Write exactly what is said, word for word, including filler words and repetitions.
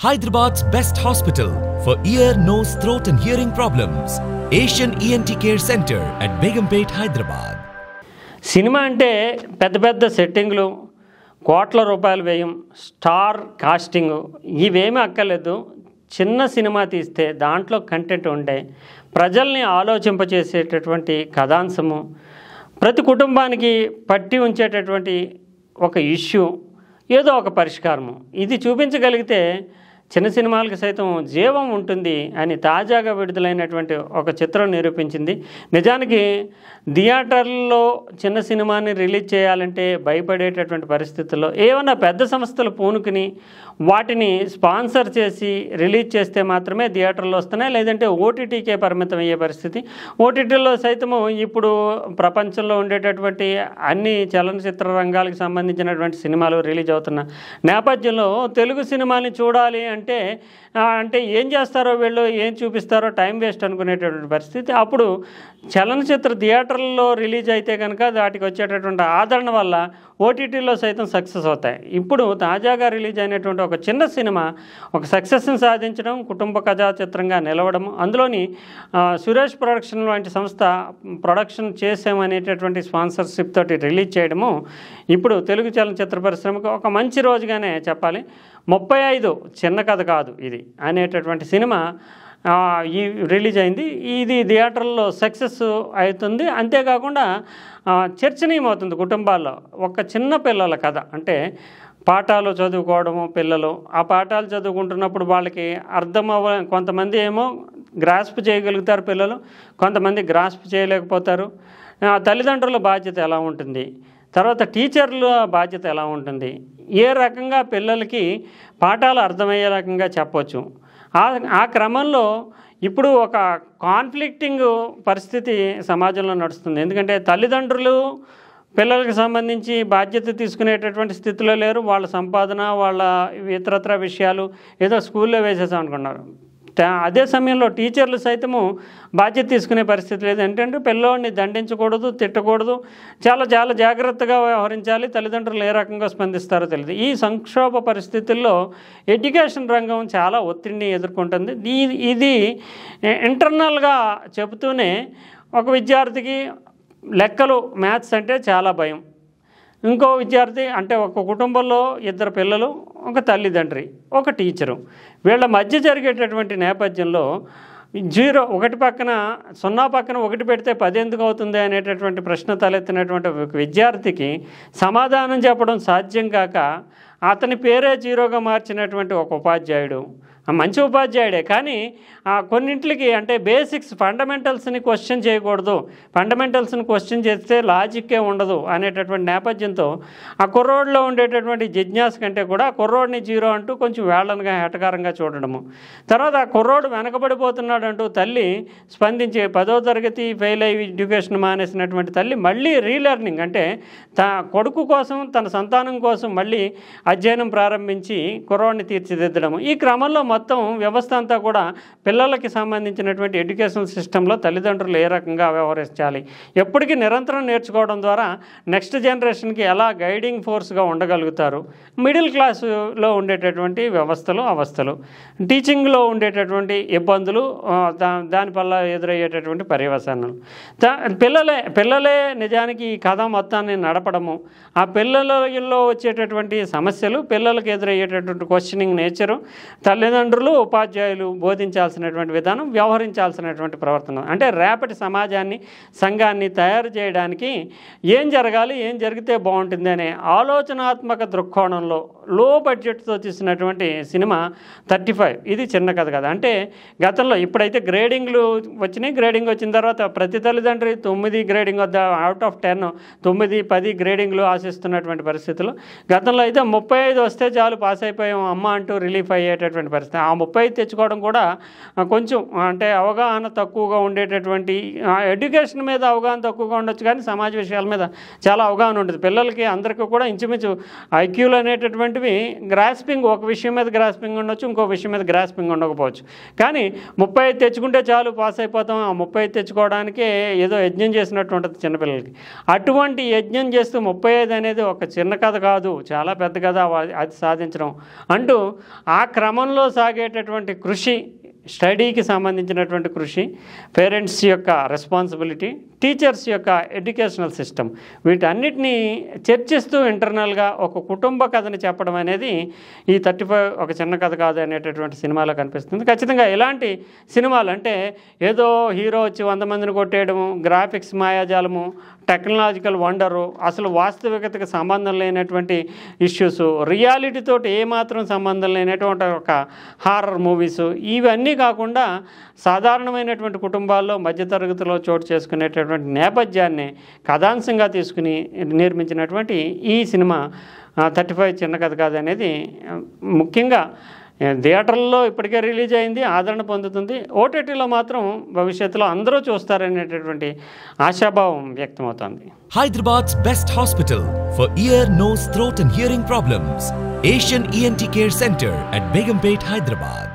Hyderabad's best hospital for ear, nose, throat and hearing problems. Asian E N T Care Center at Begumpet, Hyderabad. Cinema అంటే పెద్ద పెద్ద సెట్టింగ్లు, కోట్ల రూపాయలు వ్యయం, star casting ఇవేమీ అక్కర్లేదు. చిన్న సినిమా తీస్తే దాంట్లో కంటెంట్ ఉండే ప్రజల్ని ఆలోచింపచేసేటటువంటి కథాంశము, ప్రతి కుటుంబానికి పట్టి ఉంచేటటువంటి ఒక ఇష్యూ, ఏదో ఒక పరిష్కారము ఇది చూపించగలిగితే చిన్న సినిమాలకు సైతం జీవం ఉంటుంది అని తాజాగా విడుదలైనటువంటి ఒక చిత్రం నిరూపించింది. నిజానికి థియేటర్లో చిన్న సినిమాని రిలీజ్ చేయాలంటే భయపడేటటువంటి పరిస్థితుల్లో ఏమన్నా పెద్ద సంస్థలు పూనుకుని వాటిని స్పాన్సర్ చేసి రిలీజ్ చేస్తే మాత్రమే థియేటర్లో వస్తున్నాయి, లేదంటే ఓటీటీకే పరిమితం అయ్యే పరిస్థితి. ఓటీటీలో సైతము ఇప్పుడు ప్రపంచంలో ఉండేటటువంటి అన్ని చలనచిత్ర రంగాలకు సంబంధించినటువంటి సినిమాలు రిలీజ్ అవుతున్న నేపథ్యంలో తెలుగు సినిమాని చూడాలి అంటే అంటే ఏం చేస్తారో వీళ్ళు, ఏం చూపిస్తారో టైం వేస్ట్ అనుకునేటటువంటి పరిస్థితి. అప్పుడు చలనచిత్ర థియేటర్లో రిలీజ్ అయితే కనుక వాటికి వచ్చేటటువంటి ఆదరణ వల్ల ఓటీటీలో సైతం సక్సెస్ అవుతాయి. ఇప్పుడు తాజాగా రిలీజ్ అయినటువంటి ఒక చిన్న సినిమా ఒక సక్సెస్ని సాధించడం, కుటుంబ కథా చిత్రంగా నిలవడం, అందులోని సురేష్ ప్రొడక్షన్ వంటి సంస్థ ప్రొడక్షన్ చేసామనేటటువంటి స్పాన్సర్షిప్ తోటి రిలీజ్ చేయడము ఇప్పుడు తెలుగు చలనచిత్ర పరిశ్రమకు ఒక మంచి రోజుగానే చెప్పాలి. ముప్పై ఐదు చిన్న కథ కాదు ఇది అనేటటువంటి సినిమా ఈ రిలీజ్ అయింది. ఇది థియేటర్లో సక్సెస్ అవుతుంది. అంతేకాకుండా చర్చనీయమవుతుంది కుటుంబాల్లో. ఒక చిన్న పిల్లల కథ అంటే పాఠాలు చదువుకోవడము, పిల్లలు ఆ పాఠాలు చదువుకుంటున్నప్పుడు వాళ్ళకి అర్థం అవ్వ, కొంతమంది ఏమో గ్రాస్ప్ చేయగలుగుతారు పిల్లలు, కొంతమంది గ్రాస్ప్ చేయలేకపోతారు. తల్లిదండ్రుల బాధ్యత ఎలా ఉంటుంది, తర్వాత టీచర్ల బాధ్యత ఎలా ఉంటుంది, ఏ రకంగా పిల్లలకి పాఠాలు అర్థమయ్యే రకంగా చెప్పవచ్చు. ఆ ఆ క్రమంలో ఇప్పుడు ఒక కాన్ఫ్లిక్టింగ్ పరిస్థితి సమాజంలో నడుస్తుంది. ఎందుకంటే తల్లిదండ్రులు పిల్లలకు సంబంధించి బాధ్యత తీసుకునేటటువంటి స్థితిలో లేరు. వాళ్ళ సంపాదన, వాళ్ళ ఇతరత్ర విషయాలు ఏదో స్కూల్లో వేసేసాం అనుకున్నారు. అదే సమయంలో టీచర్లు సైతము బాధ్యత తీసుకునే పరిస్థితి లేదు. ఏంటంటే పిల్లోడిని దండించకూడదు, తిట్టకూడదు, చాలా చాలా జాగ్రత్తగా వ్యవహరించాలి. తల్లిదండ్రులు ఏ రకంగా స్పందిస్తారో తెలియదు. ఈ సంక్షోభ పరిస్థితుల్లో ఎడ్యుకేషన్ రంగం చాలా ఒత్తిడిని ఎదుర్కొంటుంది. ఇది ఇంటర్నల్గా చెబుతూనే ఒక విద్యార్థికి లెక్కలు, మ్యాథ్స్ అంటే చాలా భయం. ఇంకో విద్యార్థి అంటే ఒక కుటుంబంలో ఇద్దరు పిల్లలు, ఒక తల్లిదండ్రి, ఒక టీచరు, వీళ్ళ మధ్య జరిగేటటువంటి నేపథ్యంలో జీరో ఒకటి పక్కన సున్నా పక్కన ఒకటి పెడితే పది ఎందుకు అవుతుంది అనేటటువంటి ప్రశ్న తలెత్తినటువంటి ఒక విద్యార్థికి సమాధానం చెప్పడం సాధ్యం కాక అతని పేరే జీరోగా మార్చినటువంటి ఒక ఉపాధ్యాయుడు, మంచి ఉపాధ్యాయుడే కానీ కొన్నింటికి అంటే బేసిక్స్ ఫండమెంటల్స్ని క్వశ్చన్ చేయకూడదు, ఫండమెంటల్స్ని క్వశ్చన్ చేస్తే లాజిక్కే ఉండదు అనేటటువంటి నేపథ్యంతో ఆ కుర్రోడ్లో ఉండేటటువంటి జిజ్ఞాస కంటే కూడా ఆ కుర్రోడ్ని జీరో అంటూ కొంచెం వేళనగా హేటకారంగా చూడడము. తర్వాత ఆ కుర్రోడు వెనకబడిపోతున్నాడు అంటూ తల్లి స్పందించి పదో తరగతి ఫెయిల్ అయ్యి ఎడ్యుకేషన్ మానేసినటువంటి తల్లి మళ్ళీ రీలెర్నింగ్ అంటే త కొడుకు కోసం, తన సంతానం కోసం మళ్ళీ అధ్యయనం ప్రారంభించి కుర్రోడ్ని తీర్చిదిద్దడము. ఈ క్రమంలో మొత్తం వ్యవస్థ అంతా కూడా పిల్లలకి సంబంధించినటువంటి ఎడ్యుకేషన్ సిస్టంలో తల్లిదండ్రులు ఏ రకంగా వ్యవహరించాలి, ఎప్పటికీ నిరంతరం నేర్చుకోవడం ద్వారా నెక్స్ట్ జనరేషన్కి ఎలా గైడింగ్ ఫోర్స్గా ఉండగలుగుతారు, మిడిల్ క్లాసులో ఉండేటటువంటి వ్యవస్థలు, అవస్థలు, టీచింగ్లో ఉండేటటువంటి ఇబ్బందులు, దా దానివల్ల ఎదురయ్యేటటువంటి పర్యవసానాలు, పిల్లలే పిల్లలే నిజానికి ఈ కథ మొత్తాన్ని నడపడము, ఆ పిల్లలలో వచ్చేటటువంటి సమస్యలు, పిల్లలకు ఎదురయ్యేటటువంటి క్వశ్చనింగ్ నేచరు, తల్లిదండ్రులు ఉపాధ్యాయులు బోధించాల్సినటువంటి విధానం, వ్యవహరించాల్సినటువంటి ప్రవర్తన, అంటే రేపటి సమాజాన్ని, సంఘాన్ని తయారు చేయడానికి ఏం జరగాలి, ఏం జరిగితే బాగుంటుంది అనే ఆలోచనాత్మక దృక్కోణంలో లో బడ్జెట్తో తీసినటువంటి సినిమా థర్టీ ఫైవ్. ఇది చిన్న కథ కదా. అంటే గతంలో ఇప్పుడైతే గ్రేడింగ్లు వచ్చినాయి. గ్రేడింగ్ వచ్చిన తర్వాత ప్రతి తల్లిదండ్రి తొమ్మిది గ్రేడింగ్ వద్ద అవుట్ ఆఫ్ టెన్ తొమ్మిది పది గ్రేడింగ్లు ఆశిస్తున్నటువంటి పరిస్థితులు. గతంలో అయితే ముప్పై ఐదు వస్తే చాలు పాస్ అయిపోయాం అమ్మ అంటూ రిలీఫ్ అయ్యేటటువంటి పరిస్థితి. ఆ ముప్పై తెచ్చుకోవడం కూడా కొంచెం అంటే అవగాహన తక్కువగా ఉండేటటువంటి, ఎడ్యుకేషన్ మీద అవగాహన తక్కువగా ఉండొచ్చు కానీ సమాజ విషయాల మీద చాలా అవగాహన ఉంటుంది. పిల్లలకి అందరికీ కూడా ఇంచుమించు ఐక్యూలు అనేటటువంటి అనేటటువంటివి గ్రాస్పింగ్, ఒక విషయం మీద గ్రాస్పింగ్ ఉండొచ్చు, ఇంకో విషయం మీద గ్రాస్పింగ్ ఉండకపోవచ్చు. కానీ ముప్పై ఐదు తెచ్చుకుంటే చాలు పాస్ అయిపోతాం, ఆ ముప్పై ఐదు తెచ్చుకోవడానికే ఏదో యజ్ఞం చేసినట్టు ఉంటుంది చిన్నపిల్లలకి. అటువంటి యజ్ఞం చేస్తూ ముప్పై ఐదు అనేది ఒక చిన్న కథ కాదు, చాలా పెద్ద కథ అది సాధించడం అంటూ ఆ క్రమంలో సాగేటటువంటి కృషి, స్టడీకి సంబంధించినటువంటి కృషి, పేరెంట్స్ యొక్క రెస్పాన్సిబిలిటీ, టీచర్స్ యొక్క ఎడ్యుకేషనల్ సిస్టమ్, వీటన్నిటినీ చర్చిస్తూ ఇంటర్నల్గా ఒక కుటుంబ కథని చెప్పడం అనేది ఈ థర్టీ ఫైవ్ ఒక చిన్న కథ కాదు అనేటటువంటి సినిమాలో కనిపిస్తుంది. ఖచ్చితంగా ఇలాంటి సినిమాలు అంటే ఏదో హీరో వచ్చి వంద మందిని కొట్టేయడము, గ్రాఫిక్స్ మాయాజాలము, టెక్నాలజికల్ వండరు, అసలు వాస్తవికతకు సంబంధం లేనటువంటి ఇష్యూస్, రియాలిటీతో ఏమాత్రం సంబంధం లేనటువంటి ఒక హారర్ మూవీసు, ఇవన్నీ కాకుండా సాధారణమైనటువంటి కుటుంబాల్లో మధ్యతరగతిలో చోటు చేసుకునేటటువంటి నేపథ్యాన్ని కథాంశంగా తీసుకుని నిర్మించినటువంటి ఈ సినిమా థర్టీ ఫైవ్ చిన్న కథ కాదు అనేది ముఖ్యంగా థియేటర్లలో ఇప్పటికే రిలీజ్ అయింది, ఆదరణ పొందుతుంది. ఓటీటీలో మాత్రం భవిష్యత్తులో అందరూ చూస్తారనేటటువంటి ఆశాభావం వ్యక్తమవుతుంది. Hyderabad's best hospital for ear, nose, throat and hearing problems. Asian E N T Care Center at Begumpet, Hyderabad.